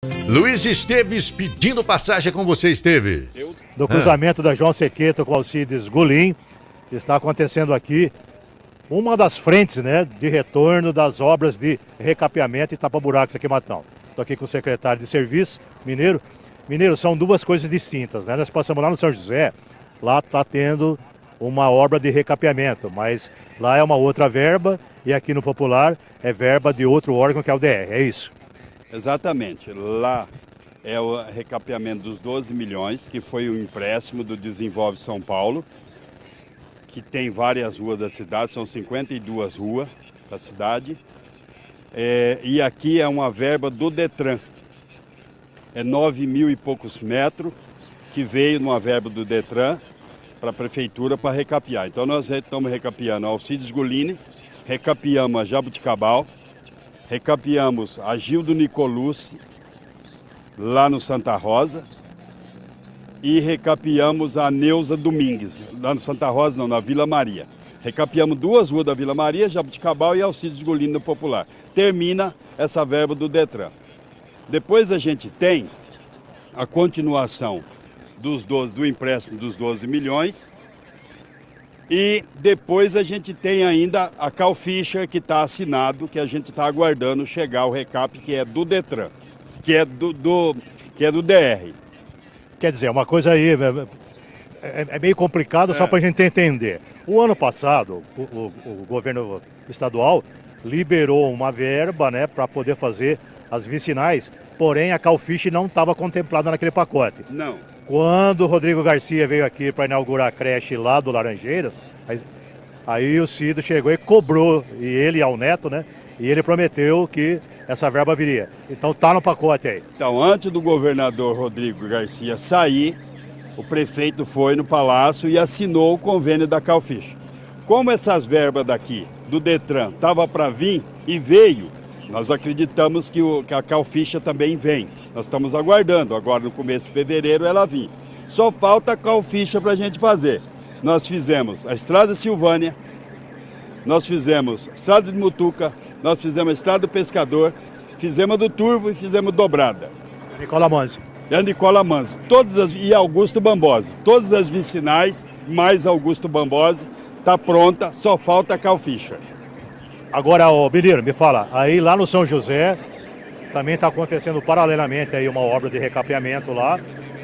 Luiz Esteves pedindo passagem com você, Esteve. Do cruzamento da João Sequeto com Alcides Golim, está acontecendo aqui uma das frentes, né, de retorno das obras de recapeamento e tapa-buracos aqui em Matão. Estou aqui com o secretário de Serviço, Mineiro. Mineiro, são duas coisas distintas, né? Nós passamos lá no São José, lá está tendo uma obra de recapeamento, mas lá é uma outra verba e aqui no Popular é verba de outro órgão que é o DR, é isso? Exatamente, lá é o recapeamento dos 12 milhões, que foi o empréstimo do Desenvolve São Paulo, que tem várias ruas da cidade, são 52 ruas da cidade, e aqui é uma verba do Detran, é 9 mil e poucos metros, que veio numa verba do Detran para a prefeitura para recapear. Então nós estamos recapeando a Alcides Golini, recapeamos a Jabuticabal, recapeamos a Gildo Nicolucci, lá no Santa Rosa, e recapeamos a Neuza Domingues, lá no Santa Rosa, não, na Vila Maria. Recapeamos duas ruas da Vila Maria, Jabuticabal e Alcides Golini no Popular. Termina essa verba do Detran. Depois a gente tem a continuação do empréstimo dos 12 milhões e depois a gente tem ainda a Cal Fischer que está assinado, que a gente está aguardando chegar o recap, que é do Detran, que é do DR. Quer dizer, uma coisa aí é meio complicado só para a gente entender. O ano passado, o governo estadual liberou uma verba, né, para poder fazer as vicinais, porém a Cal Fischer não estava contemplada naquele pacote. Não. Quando o Rodrigo Garcia veio aqui para inaugurar a creche lá do Laranjeiras, aí o Cido chegou e cobrou, e ele ao Neto, né? E ele prometeu que essa verba viria. Então tá no pacote aí. Então, antes do governador Rodrigo Garcia sair, o prefeito foi no Palácio e assinou o convênio da Cal Fischer. Como essas verbas daqui, do Detran, estavam para vir e veio, nós acreditamos que a Cal Fischer também vem. Nós estamos aguardando, agora no começo de fevereiro ela vir. Só falta a Cal Fischer para a gente fazer. Nós fizemos a Estrada Silvânia, nós fizemos a Estrada de Mutuca, nós fizemos a Estrada do Pescador, fizemos a do Turvo e fizemos dobrada. Nicola Manzi. É a Nicola Manzi. E Augusto Bambosi. Todas as vicinais, mais Augusto Bambosi, está pronta, só falta a Cal Fischer. Agora, ô Mineiro, me fala, aí lá no São José também está acontecendo paralelamente aí uma obra de recapeamento lá.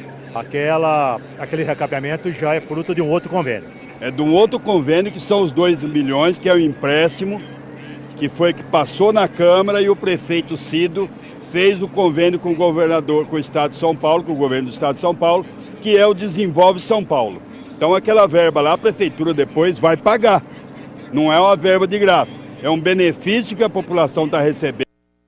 Aquele recapeamento já é fruto de um outro convênio. É de um outro convênio que são os 2 milhões, que é o empréstimo, que passou na Câmara e o prefeito Cido fez o convênio com o governador, com o Estado de São Paulo, com o governo do Estado de São Paulo, que é o Desenvolve São Paulo. Então aquela verba lá, a prefeitura depois vai pagar. Não é uma verba de graça. É um benefício que a população está recebendo,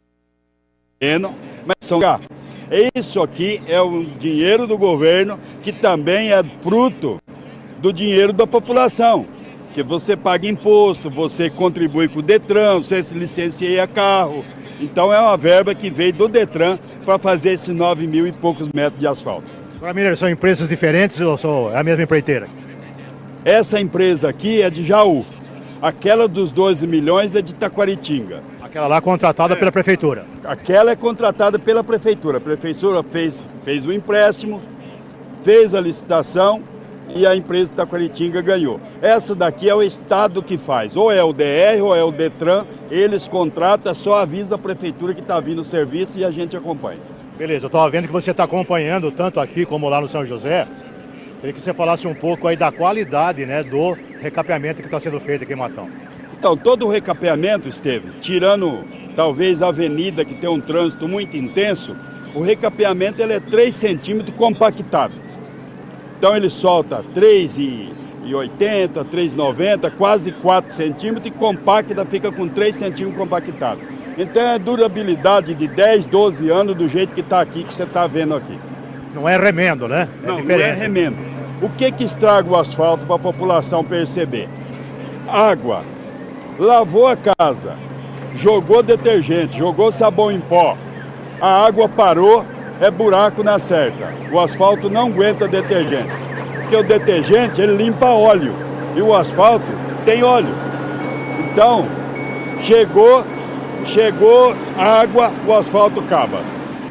mas isso aqui é o dinheiro do governo, que também é fruto do dinheiro da população. Que você paga imposto, você contribui com o Detran, você licencia carro. Então é uma verba que veio do Detran para fazer esses 9 mil e poucos metros de asfalto. Agora, Mineiro, são empresas diferentes ou é a mesma empreiteira? Essa empresa aqui é de Jaú. Aquela dos 12 milhões é de Taquaritinga. Aquela lá contratada pela prefeitura. Aquela é contratada pela prefeitura. A prefeitura fez o empréstimo, fez a licitação e a empresa de Taquaritinga ganhou. Essa daqui é o Estado que faz. Ou é o DR ou é o Detran. Eles contratam, só avisa a prefeitura que está vindo o serviço e a gente acompanha. Beleza, eu estou vendo que você está acompanhando tanto aqui como lá no São José. Queria que você falasse um pouco aí da qualidade, né, do recapeamento que está sendo feito aqui em Matão. Então, todo o recapeamento, Esteve, tirando talvez a avenida que tem um trânsito muito intenso, o recapeamento ele é 3 centímetros compactado. Então ele solta 3,80, 3,90, quase 4 centímetros e compacta fica com 3 centímetros compactado. Então é durabilidade de 10, 12 anos do jeito que está aqui, que você está vendo aqui. Não é remendo, né? Não é remendo. O que estraga o asfalto para a população perceber? Água. Lavou a casa, jogou detergente, jogou sabão em pó, a água parou, é buraco na cerca. O asfalto não aguenta detergente, porque o detergente ele limpa óleo e o asfalto tem óleo. Então, chegou a água, o asfalto acaba.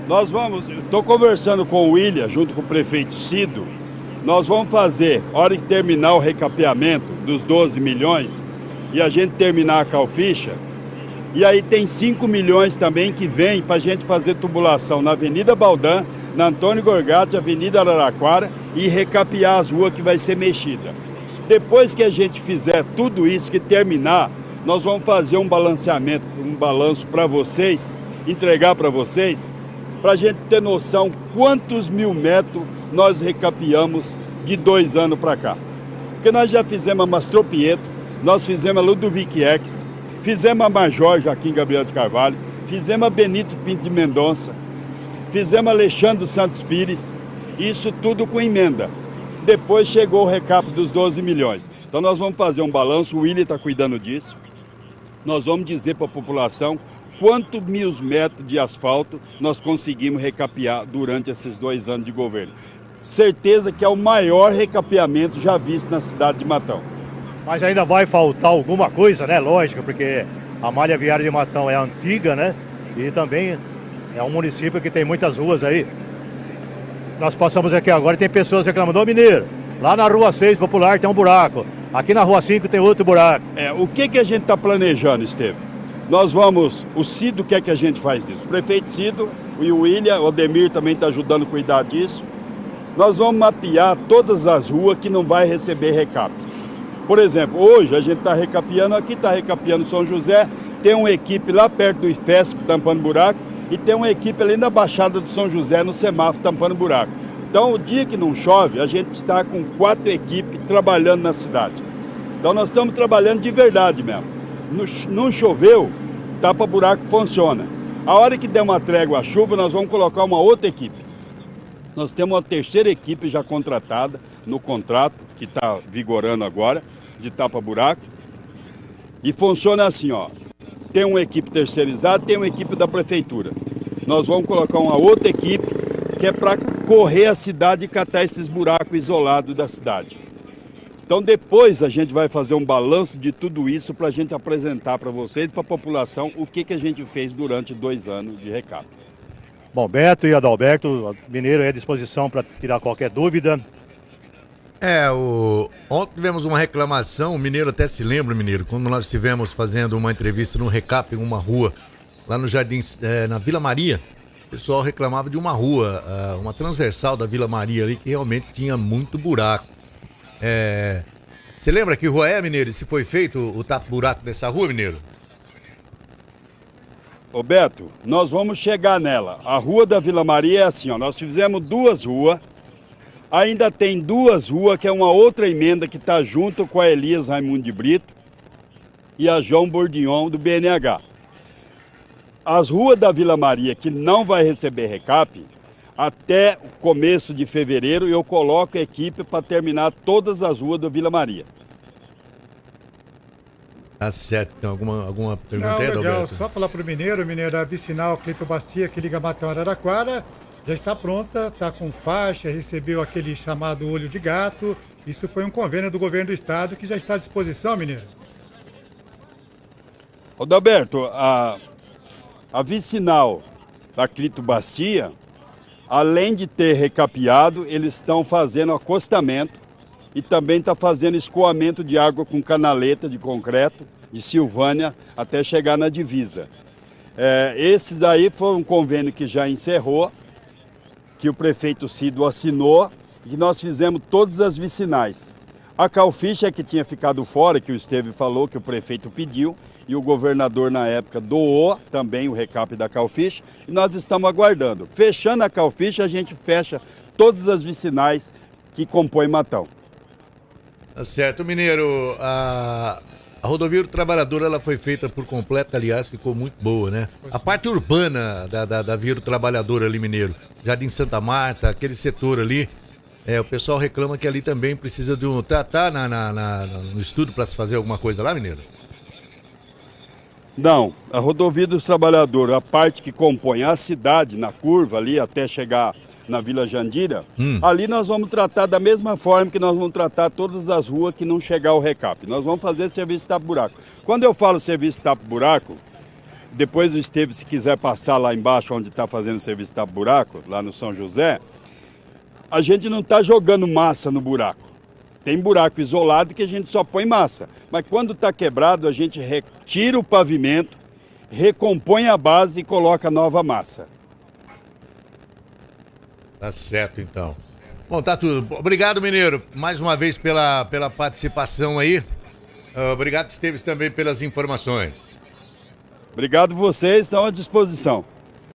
Estou conversando com o William, junto com o prefeito Cido, nós vamos fazer, hora que terminar o recapeamento dos 12 milhões e a gente terminar a calficha, e aí tem 5 milhões também que vem para a gente fazer tubulação na Avenida Baldan, na Antônio Gorgatti, Avenida Araraquara e recapear as ruas que vai ser mexida. Depois que a gente fizer tudo isso, que terminar, nós vamos fazer um balanceamento, um balanço para vocês, entregar para vocês, para a gente ter noção quantos mil metros nós recapeamos de 2 anos para cá. Porque nós já fizemos a Mastropieto, nós fizemos a Ludovic X, fizemos a Major Joaquim Gabriel de Carvalho, fizemos a Benito Pinto de Mendonça, fizemos a Alexandre Santos Pires, isso tudo com emenda. Depois chegou o recap dos 12 milhões. Então nós vamos fazer um balanço, o William está cuidando disso. Nós vamos dizer para a população quantos mil metros de asfalto nós conseguimos recapear durante esses 2 anos de governo. Certeza que é o maior recapeamento já visto na cidade de Matão. Mas ainda vai faltar alguma coisa, né? Lógico, porque a malha viária de Matão é antiga, né? E também é um município que tem muitas ruas aí. Nós passamos aqui agora e tem pessoas reclamando: ô Mineiro, lá na Rua 6 Popular tem um buraco, aqui na Rua 5 tem outro buraco. O que a gente está planejando, Estevam? Nós vamos, o Cido quer que a gente faz isso, o prefeito Cido e o William, o Ademir também está ajudando a cuidar disso. Nós vamos mapear todas as ruas que não vai receber recap. Por exemplo, hoje a gente está recapeando aqui, está recapeando São José, tem uma equipe lá perto do IFESP tampando buraco e tem uma equipe ali na Baixada do São José, no semáforo, tampando buraco. Então, o dia que não chove, a gente está com 4 equipes trabalhando na cidade. Então, nós estamos trabalhando de verdade mesmo. Não choveu, tapa-buraco funciona. A hora que der uma trégua à chuva, nós vamos colocar uma outra equipe. Nós temos uma 3ª equipe já contratada no contrato, que está vigorando agora, de tapa-buraco. E funciona assim, ó. Tem uma equipe terceirizada, tem uma equipe da prefeitura. Nós vamos colocar uma outra equipe que é para correr a cidade e catar esses buracos isolados da cidade. Então depois a gente vai fazer um balanço de tudo isso para a gente apresentar para vocês e para a população o que a gente fez durante 2 anos de recap. Bom, Beto e Adalberto, o Mineiro é à disposição para tirar qualquer dúvida. Ontem tivemos uma reclamação, o Mineiro até se lembra, Mineiro, quando nós estivemos fazendo uma entrevista no recap em uma rua, lá no Jardim, na Vila Maria, o pessoal reclamava de uma rua, uma transversal da Vila Maria ali, que realmente tinha muito buraco. Você lembra que rua é, Mineiro? Se foi feito o tapa-buraco nessa rua, Mineiro? Ô Beto, nós vamos chegar nela. A rua da Vila Maria é assim, ó, nós fizemos 2 ruas, ainda tem 2 ruas, que é uma outra emenda que está junto com a Elias Raimundo de Brito e a João Bordignon do BNH. As ruas da Vila Maria que não vai receber recap, até o começo de fevereiro eu coloco a equipe para terminar todas as ruas da Vila Maria. Tá certo, então alguma pergunta aí, legal, Adalberto? só falar para o Mineiro, a vicinal Clito Bastia, que liga Matão a Araraquara, já está pronta, está com faixa, recebeu aquele chamado olho de gato. Isso foi um convênio do governo do estado que já está à disposição, Mineiro. Adalberto, a vicinal da Clito Bastia, além de ter recapeado, eles estão fazendo acostamento e também está fazendo escoamento de água com canaleta de concreto, de Silvânia, até chegar na divisa. Esse daí foi um convênio que já encerrou, que o prefeito Cido assinou, e nós fizemos todas as vicinais. A calficha que tinha ficado fora, que o Esteve falou, que o prefeito pediu, e o governador na época doou também o recap da calficha, e nós estamos aguardando. Fechando a calficha, a gente fecha todas as vicinais que compõem Matão. Tá certo, Mineiro. A rodovia do Trabalhador, ela foi feita por completo, aliás, ficou muito boa, né? A parte urbana da Via do Trabalhador ali, Mineiro, Jardim Santa Marta, aquele setor ali, o pessoal reclama que ali também precisa de um... Tá no estudo para se fazer alguma coisa lá, Mineiro? Não, a rodovia dos Trabalhadores, a parte que compõe a cidade, na curva ali, até chegar na Vila Jandira, ali nós vamos tratar da mesma forma que nós vamos tratar todas as ruas que não chegar ao recap. Nós vamos fazer serviço tapa-buraco. Quando eu falo serviço tapa-buraco, Depois o Esteves, se quiser passar lá embaixo, onde está fazendo o serviço de tapa-buraco, lá no São José, a gente não está jogando massa no buraco. Tem buraco isolado que a gente só põe massa. Mas quando está quebrado, a gente retira o pavimento, recompõe a base e coloca nova massa. Tá certo, então. Bom, tá tudo. Obrigado, Mineiro, mais uma vez pela participação aí. Obrigado, Esteves, também pelas informações. Obrigado vocês, estão à disposição.